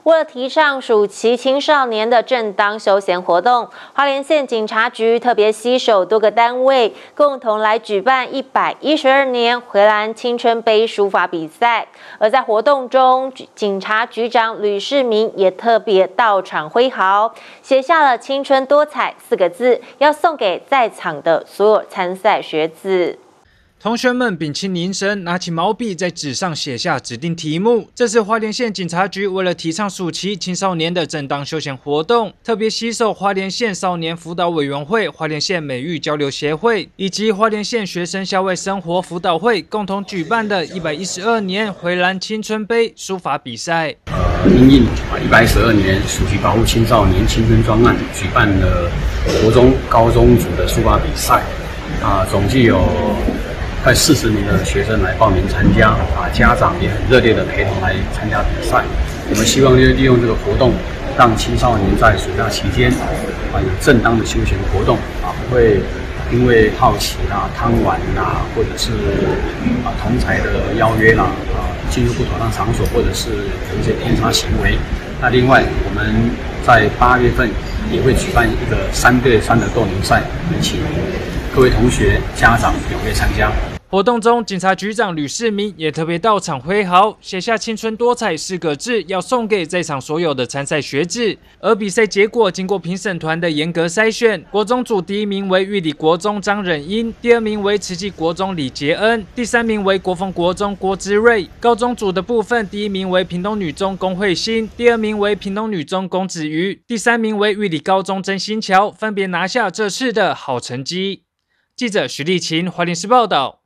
为了提倡暑期青少年的正当休闲活动，花莲县警察局特别携手多个单位，共同来举办112年回蓝青春杯书法比赛。而在活动中，警察局长吕世明也特别到场挥毫，写下了"青春多彩"4个字，要送给在场的所有参赛学子。 同学们屏气凝神，拿起毛笔在纸上写下指定题目。这次花莲县警察局为了提倡暑期青少年的正当休闲活动，特别携手花莲县少年辅导委员会、花莲县美育交流协会以及花莲县学生校外生活辅导会共同举办的112年回蓝青春杯书法比赛。 因应112年暑期保护青少年青春专案，举办了国中、高中组的书法比赛。总计有快40名的学生来报名参加，家长也很热烈的陪同来参加比赛。我们希望就利用这个活动，让青少年在暑假期间有正当的休闲活动，不会因为好奇贪玩或者是同侪的邀约进入不妥当场所，或者是有一些偏差行为。那另外，我们在8月份也会举办一个3对3的斗牛赛，请各位同学、家长踊跃参加。 活动中，警察局长吕世明也特别到场挥毫，写下"青春多彩"4个字，要送给在场所有的参赛学子。而比赛结果经过评审团的严格筛选，国中组第1名为玉里国中张忍英，第2名为慈济国中李杰恩，第3名为国凤国中郭之瑞。高中组的部分，第1名为屏东女中龚慧欣，第2名为屏东女中龚子瑜，第3名为玉里高中曾新桥，分别拿下这次的好成绩。记者徐立琴，花莲市报道。